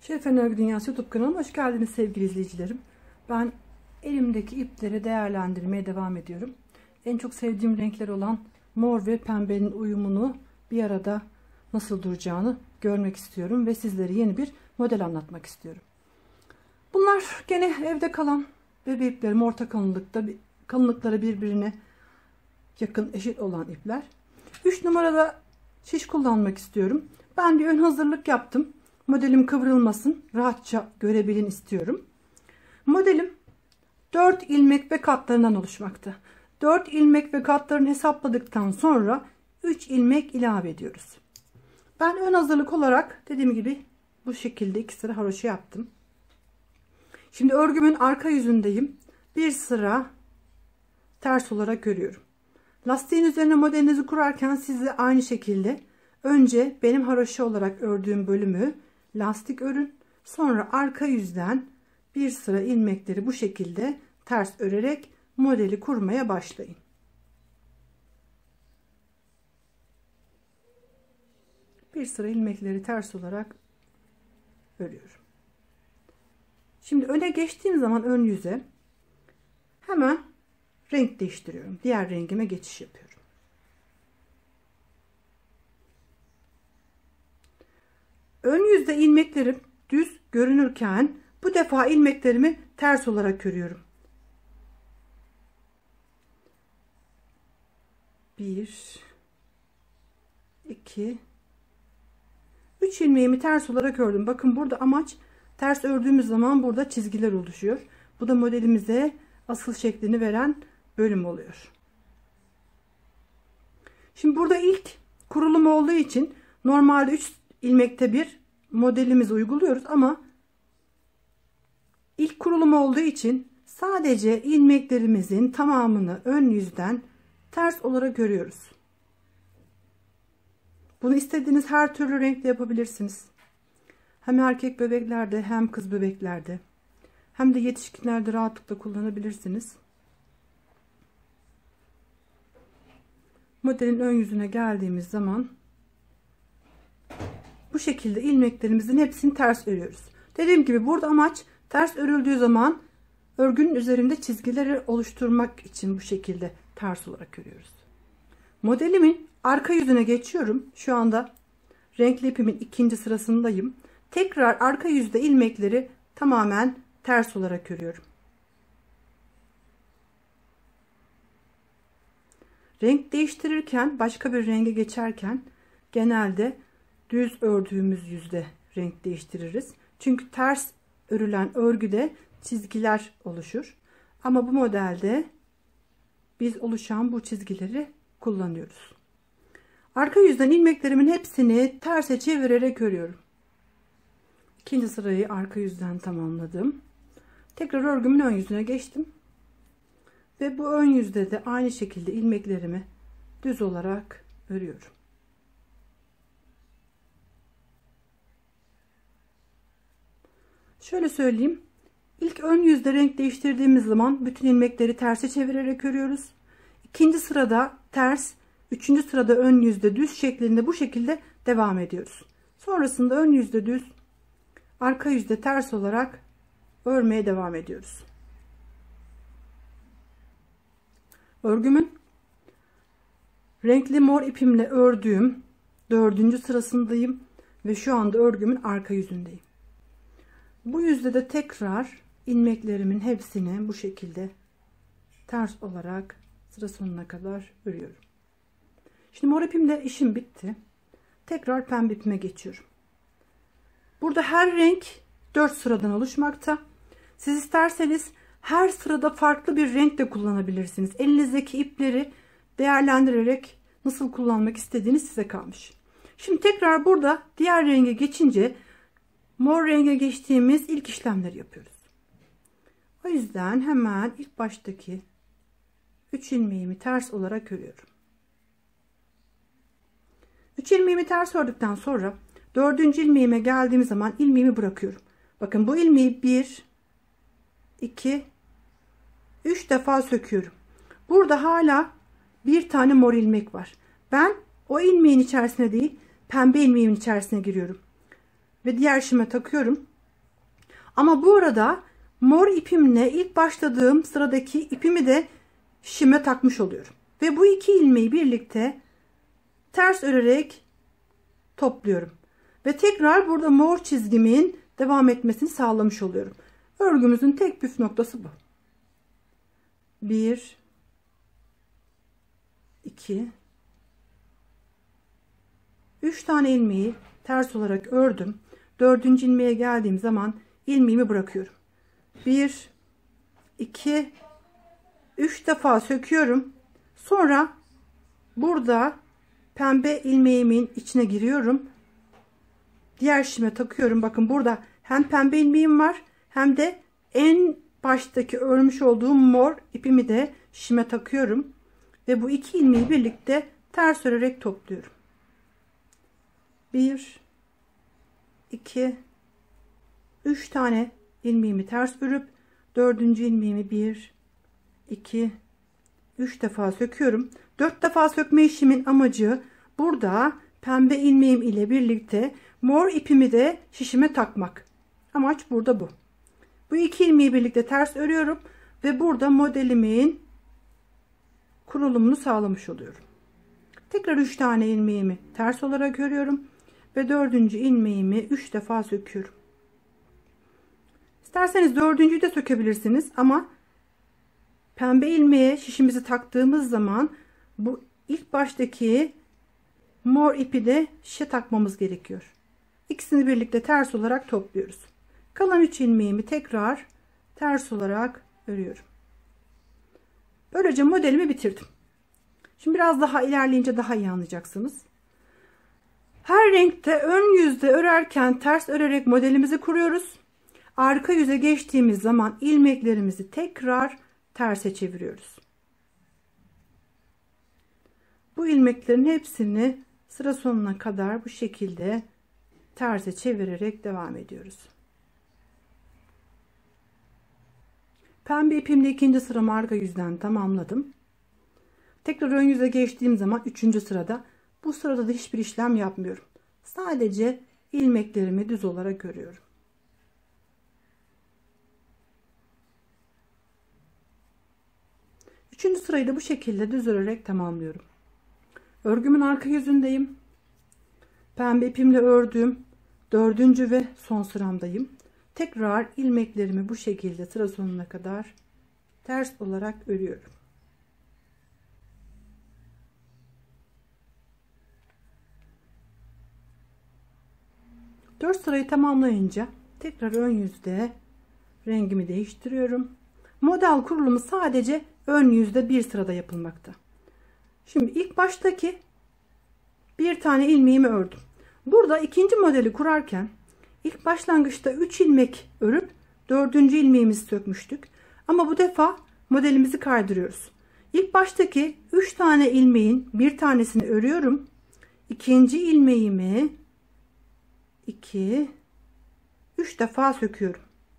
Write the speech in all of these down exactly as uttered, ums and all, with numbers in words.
Şerifen Örgü Dünyası YouTube kanalıma hoş geldiniz sevgili izleyicilerim. Ben elimdeki ipleri değerlendirmeye devam ediyorum. En çok sevdiğim renkler olan mor ve pembenin uyumunu bir arada nasıl duracağını görmek istiyorum. Ve sizlere yeni bir model anlatmak istiyorum. Bunlar gene evde kalan bebe iplerim, orta kalınlıkta, kalınlıkları birbirine yakın, eşit olan ipler. üç numarada şiş kullanmak istiyorum. Ben bir ön hazırlık yaptım. Modelim kıvrılmasın, rahatça görebilin istiyorum. Modelim dört ilmek ve katlarından oluşmakta. dört ilmek ve katlarını hesapladıktan sonra üç ilmek ilave ediyoruz. Ben ön hazırlık olarak dediğim gibi bu şekilde iki sıra haroşa yaptım. Şimdi örgümün arka yüzündeyim. Bir sıra ters olarak örüyorum. Lastiğin üzerine modelinizi kurarken size aynı şekilde önce benim haroşa olarak ördüğüm bölümü lastik örün. Sonra arka yüzden bir sıra ilmekleri bu şekilde ters örerek modeli kurmaya başlayın. Bir sıra ilmekleri ters olarak örüyorum. Şimdi öne geçtiğim zaman ön yüze hemen renk değiştiriyorum. Diğer rengime geçiş yapıyorum. Ön yüzde ilmeklerim düz görünürken bu defa ilmeklerimi ters olarak örüyorum. bir iki üç ilmeğimi ters olarak ördüm. Bakın burada amaç ters ördüğümüz zaman burada çizgiler oluşuyor. Bu da modelimize asıl şeklini veren bölüm oluyor. Şimdi burada ilk kurulum olduğu için normalde üç ilmekte bir modelimizi uyguluyoruz ama ilk kurulum olduğu için sadece ilmeklerimizin tamamını ön yüzden ters olarak örüyoruz. Bunu istediğiniz her türlü renkle yapabilirsiniz. Hem erkek bebeklerde hem kız bebeklerde hem de yetişkinlerde rahatlıkla kullanabilirsiniz. Modelin ön yüzüne geldiğimiz zaman bu şekilde ilmeklerimizin hepsini ters örüyoruz. Dediğim gibi burada amaç ters örüldüğü zaman örgünün üzerinde çizgileri oluşturmak için bu şekilde ters olarak örüyoruz. Modelimin arka yüzüne geçiyorum. Şu anda renkli ipimin ikinci sırasındayım. Tekrar arka yüzde ilmekleri tamamen ters olarak örüyorum. Renk değiştirirken, başka bir renge geçerken genelde düz ördüğümüz yüzde renk değiştiririz. Çünkü ters örülen örgüde çizgiler oluşur. Ama bu modelde biz oluşan bu çizgileri kullanıyoruz. Arka yüzden ilmeklerimin hepsini terse çevirerek örüyorum. İkinci sırayı arka yüzden tamamladım. Tekrar örgümün ön yüzüne geçtim. Ve bu ön yüzde de aynı şekilde ilmeklerimi düz olarak örüyorum. Şöyle söyleyeyim. İlk ön yüzde renk değiştirdiğimiz zaman bütün ilmekleri terse çevirerek örüyoruz. İkinci sırada ters, üçüncü sırada ön yüzde düz şeklinde bu şekilde devam ediyoruz. Sonrasında ön yüzde düz, arka yüzde ters olarak örmeye devam ediyoruz. Örgümün renkli mor ipimle ördüğüm dördüncü sırasındayım ve şu anda örgümün arka yüzündeyim. Bu yüzde de tekrar ilmeklerimin hepsini bu şekilde ters olarak sıra sonuna kadar örüyorum. Şimdi mor ipimle işim bitti. Tekrar pembe ipime geçiyorum. Burada her renk dört sıradan oluşmakta. Siz isterseniz her sırada farklı bir renk de kullanabilirsiniz. Elinizdeki ipleri değerlendirerek nasıl kullanmak istediğiniz size kalmış. Şimdi tekrar burada diğer renge geçince mor renge geçtiğimiz ilk işlemleri yapıyoruz. O yüzden hemen ilk baştaki üç ilmeğimi ters olarak örüyorum. üç ilmeğimi ters ördükten sonra dördüncü ilmeğime geldiğim zaman ilmeğimi bırakıyorum. Bakın bu ilmeği bir iki üç defa söküyorum. Burada hala bir tane mor ilmek var. Ben o ilmeğin içerisine değil, pembe ilmeğin içerisine giriyorum. Ve diğer şime takıyorum. Ama bu arada mor ipimle ilk başladığım sıradaki ipimi de şişime takmış oluyorum. Ve bu iki ilmeği birlikte ters örerek topluyorum. Ve tekrar burada mor çizgimin devam etmesini sağlamış oluyorum. Örgümüzün tek püf noktası bu. bir iki üç tane ilmeği ters olarak ördüm. dördüncü ilmeğe geldiğim zaman ilmeğimi bırakıyorum. bir iki üç defa söküyorum. Sonra burada pembe ilmeğimin içine giriyorum. Diğer şişime takıyorum. Bakın burada hem pembe ilmeğim var hem de en baştaki örmüş olduğum mor ipimi de şişime takıyorum. Ve bu iki ilmeği birlikte ters örerek topluyorum. bir iki üç tane ilmeğimi ters örüp dördüncü ilmeğimi bir iki üç defa söküyorum. dört defa sökme işimin amacı burada pembe ilmeğim ile birlikte mor ipimi de şişime takmak. Amaç burada bu. Bu iki ilmeği birlikte ters örüyorum ve burada modelimin kurulumunu sağlamış oluyorum. Tekrar üç tane ilmeğimi ters olarak örüyorum ve dördüncü ilmeğimi üç defa söküyorum. İsterseniz dördüncüyü de sökebilirsiniz ama pembe ilmeğe şişimizi taktığımız zaman bu ilk baştaki mor ipi de şişe takmamız gerekiyor. İkisini birlikte ters olarak topluyoruz. Kalan üç ilmeğimi tekrar ters olarak örüyorum. Böylece modelimi bitirdim. Şimdi biraz daha ilerleyince daha iyi anlayacaksınız. Her renkte ön yüzde örerken ters örerek modelimizi kuruyoruz. Arka yüze geçtiğimiz zaman ilmeklerimizi tekrar terse çeviriyoruz. Bu ilmeklerin hepsini sıra sonuna kadar bu şekilde terse çevirerek devam ediyoruz. Pembe ipimle ikinci sıramı arka yüzden tamamladım. Tekrar ön yüze geçtiğim zaman üçüncü sırada, bu sırada da hiçbir işlem yapmıyorum. Sadece ilmeklerimi düz olarak örüyorum. Üçüncü sırayı da bu şekilde düz örerek tamamlıyorum. Örgümün arka yüzündeyim. Pembe ipimle ördüğüm dördüncü ve son sıramdayım. Tekrar ilmeklerimi bu şekilde sıra sonuna kadar ters olarak örüyorum. dört sırayı tamamlayınca tekrar ön yüzde rengimi değiştiriyorum. Model kurulumu sadece ön yüzde bir sırada yapılmakta. Şimdi ilk baştaki bir tane ilmeğimi ördüm. Burada ikinci modeli kurarken ilk başlangıçta üç ilmek örüp dördüncü ilmeğimizi sökmüştük. Ama bu defa modelimizi kaydırıyoruz. İlk baştaki üç tane ilmeğin bir tanesini örüyorum. İkinci ilmeğimi iki üç defa söküyorum.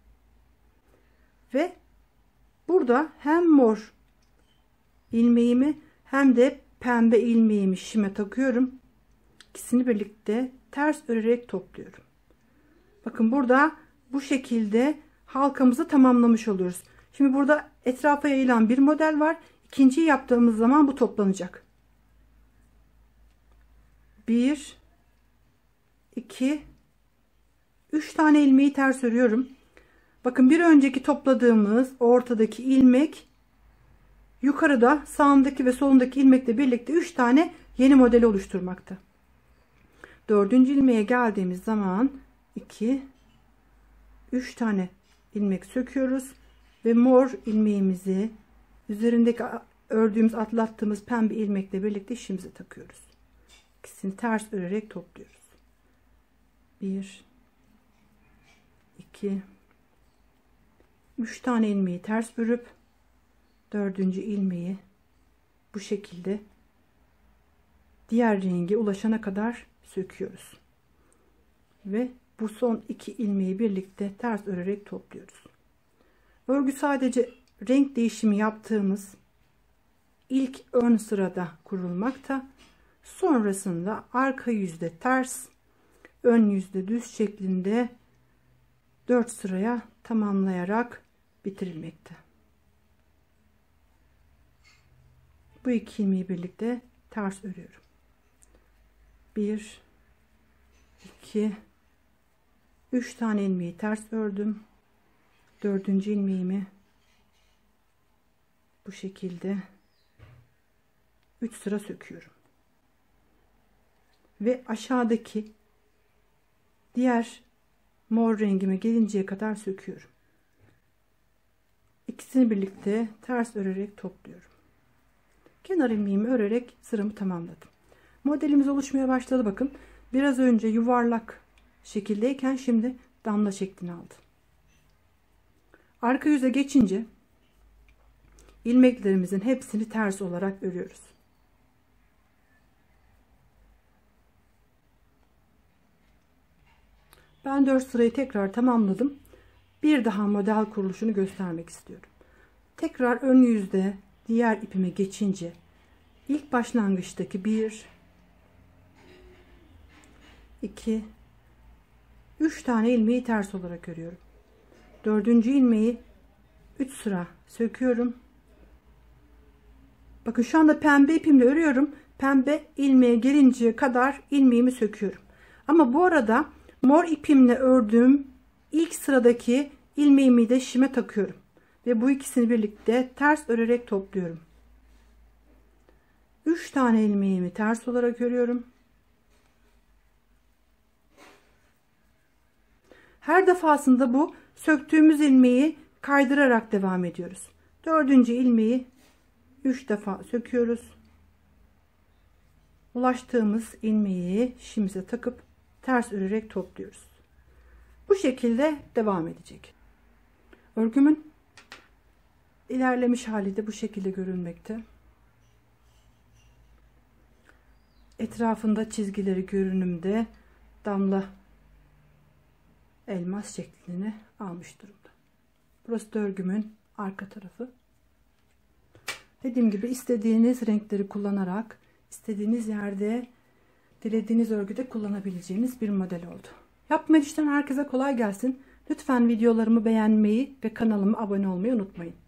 Ve burada hem mor ilmeğimi hem de pembe ilmeğimi şişime takıyorum. İkisini birlikte ters örerek topluyorum. Bakın burada bu şekilde halkamızı tamamlamış oluyoruz. Şimdi burada etrafa yayılan bir model var. İkinciyi yaptığımız zaman bu toplanacak. bir iki üç tane ilmeği ters örüyorum. Bakın bir önceki topladığımız ortadaki ilmek yukarıda sağındaki ve solundaki ilmekle birlikte üç tane yeni modeli oluşturmakta. Dördüncü ilmeğe geldiğimiz zaman iki üç tane ilmek söküyoruz ve mor ilmeğimizi üzerindeki ördüğümüz atlattığımız pembe ilmekle birlikte işimize takıyoruz. İkisini ters örerek topluyoruz. bir iki üç tane ilmeği ters örüp dördüncü ilmeği bu şekilde diğer renge ulaşana kadar söküyoruz. Ve bu son iki ilmeği birlikte ters örerek topluyoruz. Örgü sadece renk değişimi yaptığımız ilk ön sırada kurulmakta. Sonrasında arka yüzde ters, ön yüzde düz şeklinde dört sıraya tamamlayarak bitirilmekte. Bu iki ilmeği birlikte ters örüyorum. bir iki üç tane ilmeği ters ördüm. Dördüncü ilmeğimi bu şekilde üç sıra söküyorum. Ve aşağıdaki diğer mor rengime gelinceye kadar söküyorum. İkisini birlikte ters örerek topluyorum. Kenar ilmeğimi örerek sıramı tamamladım. Modelimiz oluşmaya başladı bakın. Biraz önce yuvarlak şekildeyken şimdi damla şeklini aldı. Arka yüze geçince ilmeklerimizin hepsini ters olarak örüyoruz. Ben dört sırayı tekrar tamamladım. Bir daha model kuruluşunu göstermek istiyorum. Tekrar ön yüzde diğer ipime geçince ilk başlangıçtaki bir iki üç tane ilmeği ters olarak örüyorum. Dördüncü ilmeği üç sıra söküyorum. Bakın şu anda pembe ipimle örüyorum. Pembe ilmeğe gelinceye kadar ilmeğimi söküyorum. Ama bu arada mor ipimle ördüğüm ilk sıradaki ilmeğimi de şişime takıyorum. Ve bu ikisini birlikte ters örerek topluyorum. üç tane ilmeğimi ters olarak örüyorum. Her defasında bu söktüğümüz ilmeği kaydırarak devam ediyoruz. Dördüncü ilmeği üç defa söküyoruz. Ulaştığımız ilmeği şişimize takıp ters örerek topluyoruz. Bu şekilde devam edecek. Örgümün ilerlemiş hali de bu şekilde görünmekte. Etrafında çizgileri görünümde damla elmas şeklini almış durumda. Burası da örgümün arka tarafı. Dediğim gibi istediğiniz renkleri kullanarak istediğiniz yerde dilediğiniz örgüde kullanabileceğiniz bir model oldu. Yapmaya işten herkese kolay gelsin. Lütfen videolarımı beğenmeyi ve kanalıma abone olmayı unutmayın.